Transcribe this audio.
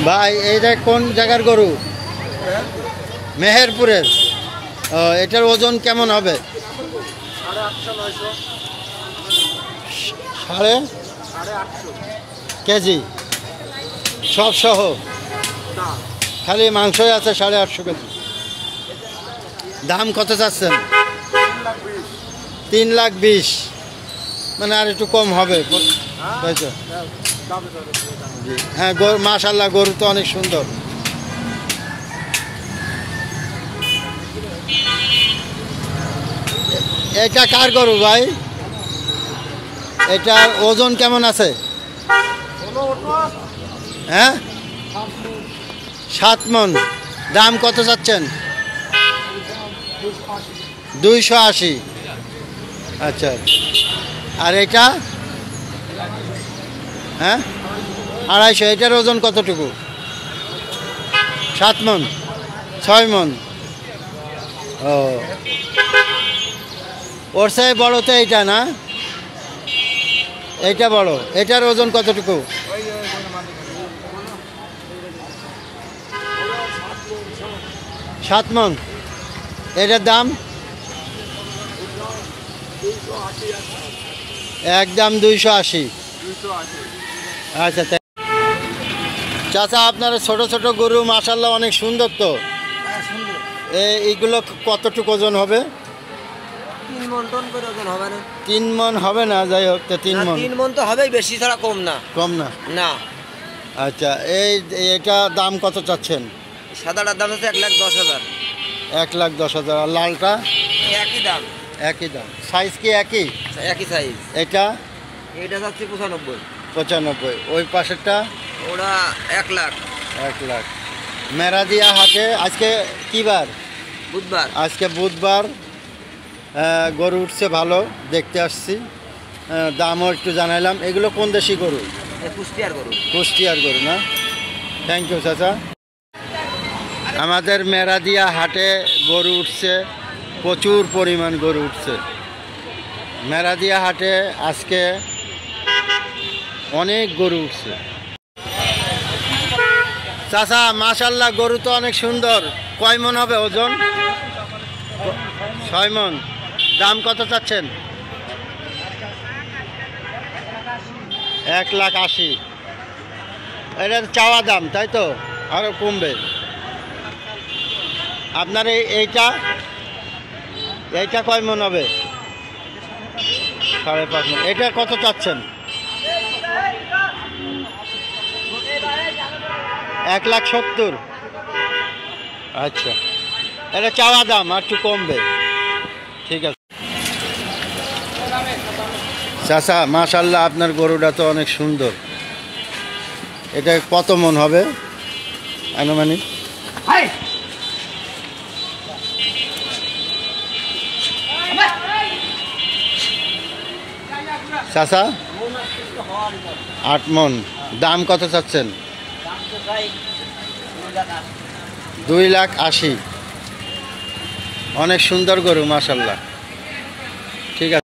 ভাই এইটা কোন জায়গার গরু? মেহেরপুরের। এটার ওজন কেমন হবে? সাড়ে কেজি সব সহ? খালি মাংসই আছে 850 কেজি। দাম কত চাচ্ছেন? 3,20,000। মানে আর একটু কম হবে, তাই তো? হ্যাঁ, মাশাআল্লাহ গরু তো অনেক সুন্দর। এটা কার গরু ভাই? এটার ওজন কেমন আছে? হ্যাঁ, 7 মণ। দাম কত চাচ্ছেন? 280। আচ্ছা, আর এটা? হ্যাঁ, 250। এটার ওজন কতটুকু? 7 মণ, 6 মণ। ও, ওর চেয়ে বড় তো এইটা না? এইটা বড়। এটার ওজন কতটুকু? 7 মণ। এটার দাম? একদম 280। আচ্ছা চাচা, আপনার ছোট ছোট গরু মাশাআল্লাহ অনেক সুন্দর তো। এইগুলো কতটুকু ওজন হবে? 3 মণ করে ওজন হবে না? 3 মণ হবে না, যাই হোক। তো 3 মণ? 3 মণ তো হবেই, বেশি ছাড়া কম না। কম না? না। আচ্ছা, এটা দাম কত চাচ্ছেন? সাদাটার দাম হচ্ছে 1,10,000। 1,10,000। আর লালটা? একই দাম। একই দাম। সাইজ কি একই? একই সাইজ। এটা? এটা যাচ্ছে 95। 95। ওই পাশেরটা? ওরা 1 লাখ। 1 লাখ। মেরাদিয়া হাটে আজকে কি বার? বুধবার। আজকে বুধবার। গরু উঠছে ভালো, দেখতে আসছি। দামও একটু জানাইলাম। এগুলো কোন দেশি গরু? কুষ্টিয়ার গরু। কুষ্টিয়ার গরু না? থ্যাংক ইউ চাচা। আমাদের মেরাদিয়া হাটে গরু উঠছে, প্রচুর পরিমাণ গরু উঠছে মেরাদিয়া হাটে। আজকে অনেক গরু উঠছে। চাচা মাশাআল্লাহ গরু তো অনেক সুন্দর। কয় মণ হবে ওজন? 6 মণ। দাম কত চাচ্ছেন? 1,80,000। এটা চাওয়া দাম, তাই তো? আরো কমবে। আপনার এইটা কয় মণ হবে? 5.5 মণ। এটা কত চাচ্ছেন? 1,70,000। আচ্ছা, এটা চাওয়া দাম, আর একটু কমবে। ঠিক আছে চাচা, মাশাআল্লাহ আপনার গরুটা তো অনেক সুন্দর। এটা কত মণ হবে আনুমানিক? চাচা 8 মণ। দাম কত চাচ্ছেন? 2,80,000। অনেক সুন্দর গরু মাশাআল্লাহ। ঠিক আছে।